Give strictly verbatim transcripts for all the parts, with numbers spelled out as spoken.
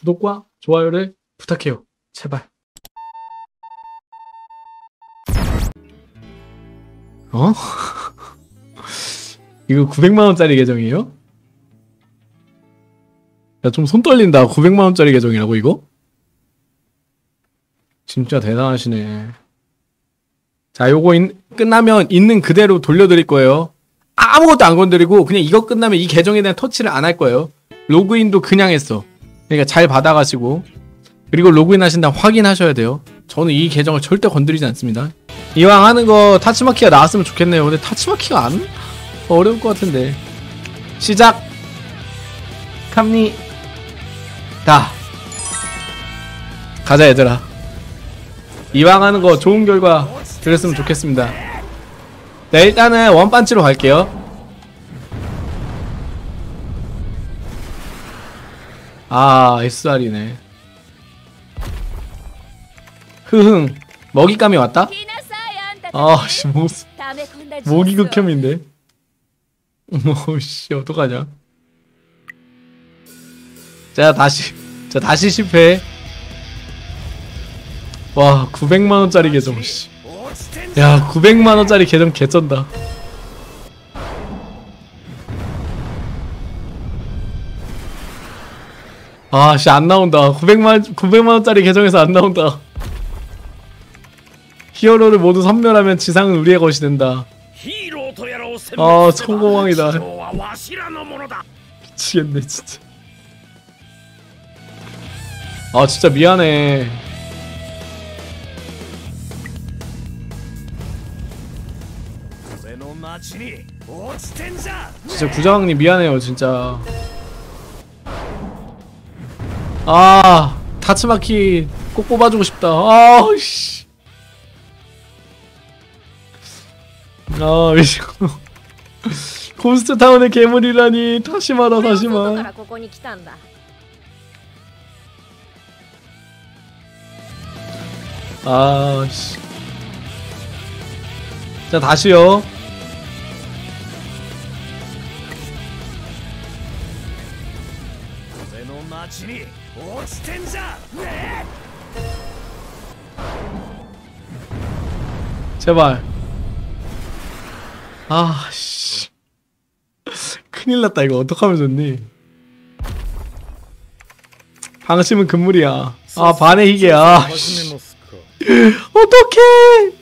구독과 좋아요를 부탁해요. 제발. 어? 이거 구백만 원짜리 계정이에요? 야, 좀 손 떨린다. 구백만 원짜리 계정이라고 이거? 진짜 대단하시네. 자, 요거 인, 끝나면 있는 그대로 돌려드릴 거예요. 아무것도 안 건드리고 그냥 이거 끝나면 이 계정에 대한 터치를 안 할 거예요. 로그인도 그냥 했어. 그러니까 잘 받아가시고, 그리고 로그인 하신다 확인하셔야 돼요. 저는 이 계정을 절대 건드리지 않습니다. 이왕 하는 거 타치마키가 나왔으면 좋겠네요. 근데 타치마키가 안? 어려울 것 같은데. 시작! 갑니다. 가자 얘들아. 이왕 하는 거 좋은 결과 들었으면 좋겠습니다. 네, 일단은 원반치로 갈게요. 아, 에스알이네. 흐흥. 먹잇감이 왔다? 아씨, 뭐, 모기 극혐인데. 어씨, 어떡하냐. 자, 다시. 자, 다시 실패. 와, 구백만 원짜리 계정, 씨. 야, 구백만 원짜리 계정 개쩐다. 아, 씨, 안 나온다. 구백만, 구백만 원짜리 계정에서 안 나온다. 히어로를 모두 섬멸하면 지상은 우리의 것이 된다. 아, 성공왕이다. 미치겠네, 진짜. 아, 진짜 미안해. 진짜 구자왕님 미안해요, 진짜. 아, 타츠마키 꼭 뽑아주고 싶다. 아, 씨. 아, 미치고. 곰스트타운의 괴물이라니. 다시마다, 다시마. 아, 씨. 자, 다시요. 제발. 아, 씨. 큰일 났다. 이거 어떡하면 좋니? 방심은 금물이야. 아, 반의 희귀야. 아, 씨. 어떡해!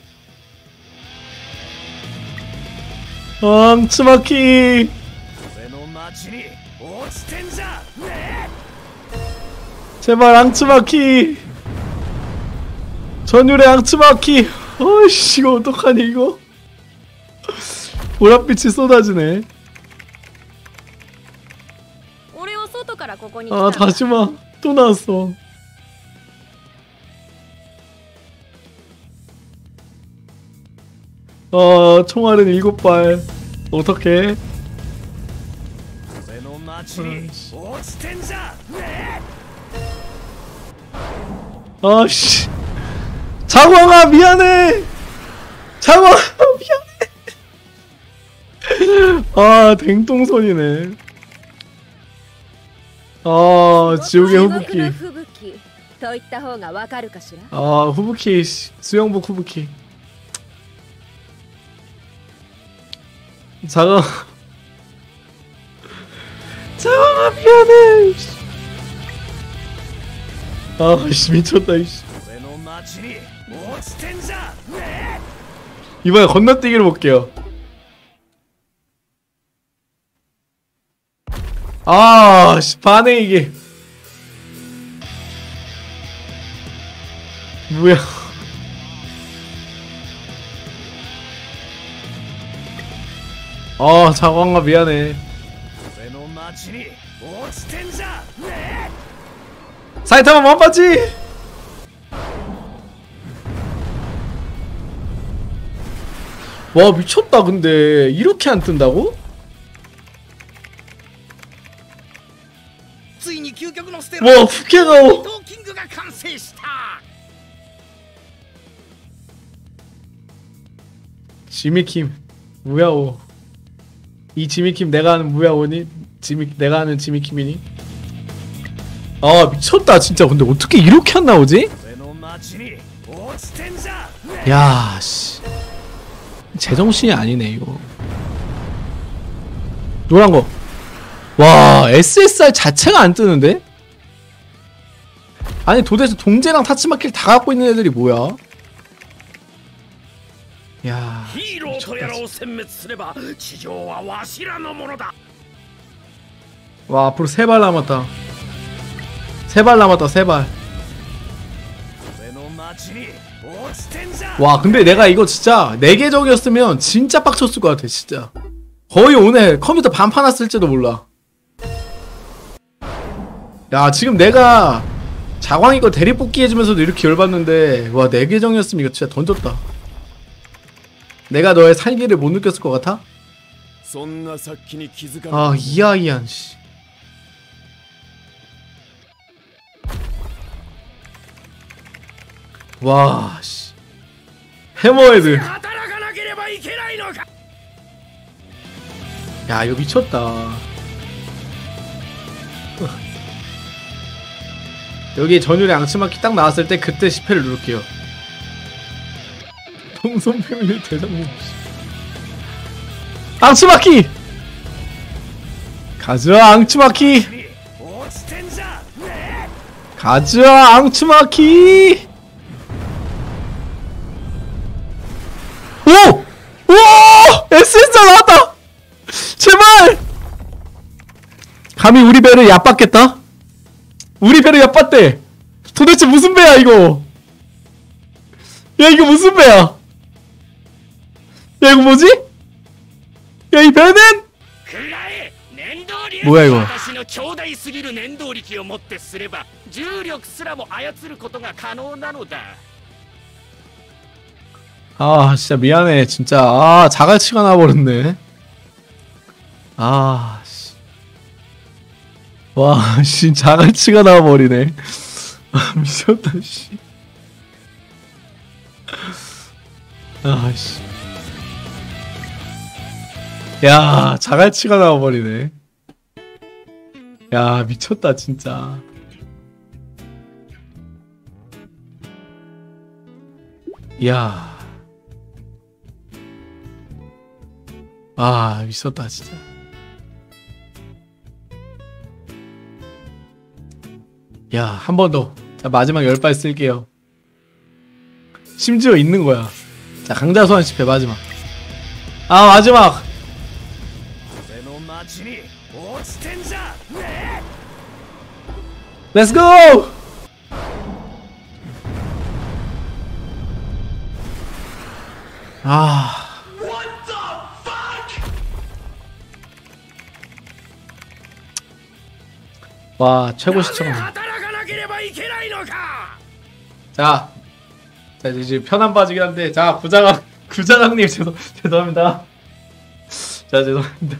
앙츠마키! 제발, 앙츠마키! 전율의 앙츠마키! 어이씨, 이거 어떡하니, 이거? 보랏빛이 쏟아지네. 아, 다시마. 또 나왔어. 어, 총알은 일곱 발. 어떡해? 아씨. 장황아, 미안해! 장황아, 미안해! 아, 댕똥손이네. 아, 지옥의 후부키. 아, 후부키, 수영복 후부키. 장황. 장황아, 미안해! 아씨, 미쳤다, 이씨. 이번에 건너뛰기를 볼게요. 아, 씨, 반해, 이게. 뭐야. 아, 자광아, 미안해. 사이타마 만빠지! 와, 미쳤다. 근데 이렇게 안 뜬다고? 와, 푸케가오. 지미킴 무야오. 이 지미킴 내가 아는 무야오니? 지미 내가 아는 지미킴이니? 아 미쳤다 진짜. 근데 어떻게 이렇게 안 나오지? 야 씨. 제정신이 아니네 이거. 노란 거. 와 에스에스알 자체가 안 뜨는데? 아니 도대체 동제랑 타츠마키를 다 갖고 있는 애들이 뭐야? 야 와 앞으로 세 발 남았다. 세 발 남았다 세 발. 와 근데 내가 이거 진짜 네 계정이었으면 진짜 빡쳤을 것 같아 진짜. 거의 오늘 컴퓨터 반판 왔을지도 몰라. 야 지금 내가 자광이 거 대리뽑기 해주면서도 이렇게 열받는데 와 내 계정이었으면 이거 진짜 던졌다. 내가 너의 살기를 못 느꼈을 것 같아? 아 이아이안 씨. 와 씨. 해머헤드. 야 이거 미쳤다. 여기 전율의 앙치마키 딱 나왔을 때 그때 십 회를 누를게요. 동선 패밀리 대장님 앙치마키! 가즈아 앙치마키! 가즈아 앙치마키! 오! 우와! 에스에스알 나왔다! 제발! 감히 우리 배를 얕봤겠다? 우리 배를 얕봤대! 도대체 무슨 배야 이거? 야 이거 무슨 배야? 야 이거 뭐지? 야 이 배는? 뭐야 이거? 아 진짜 미안해 진짜. 아 자갈치가 나와버렸네. 아 씨. 와 씨 자갈치가 나와버리네. 아 미쳤다 씨. 아 씨. 야 자갈치가 나와버리네. 야 미쳤다 진짜. 야. 아 미쳤다 진짜. 야 한 번 더. 자 마지막 열 발 쓸게요. 심지어 있는 거야. 자 강자 소환 십 회 마지막. 아 마지막. 렛츠고! 아. 와 최고 시청. 자, 자 이제 편한 바지긴 한데, 자 구자강 구자강님 죄송 죄송합니다. 자 죄송합니다.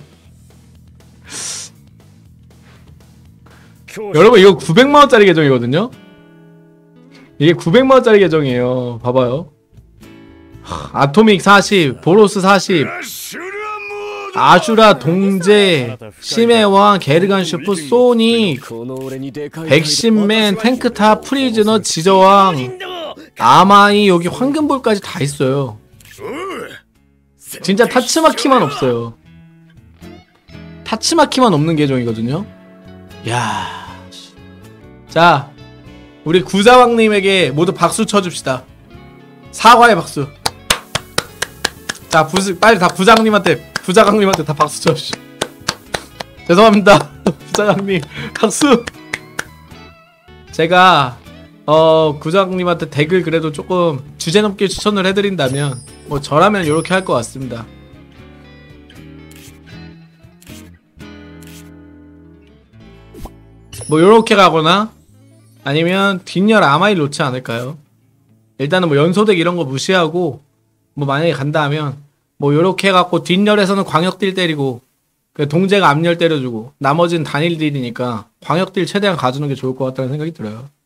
여러분 이거 구백만 원짜리 계정이거든요. 이게 구백만 원짜리 계정이에요. 봐봐요. 아토믹 사십, 보로스 사십, 아슈라, 동제, 심해왕, 게르간 슈프, 소닉, 백신맨, 탱크탑, 프리즈너, 지저왕, 아마이, 여기 황금볼까지 다 있어요. 진짜 타츠마키만 없어요. 타츠마키만 없는 계정이거든요. 야, 자 우리 구자왕님에게 모두 박수 쳐줍시다. 사과의 박수. 자 부스, 빨리 다 부장님한테, 부자강님한테 다 박수 쳐주시오. 죄송합니다. 부자강님 박수. 제가 어 구자강님한테 덱을 그래도 조금 주제넘게 추천을 해드린다면 뭐 저라면 요렇게 할 것 같습니다. 뭐 요렇게 가거나 아니면 뒷열 아마이 놓지 않을까요? 일단은 뭐 연소덱 이런거 무시하고 뭐 만약에 간다 하면 뭐 요렇게 해갖고 뒷열에서는 광역딜 때리고 그 동제가 앞열 때려주고 나머지는 단일 딜이니까 광역딜 최대한 가주는 게 좋을 것 같다는 생각이 들어요.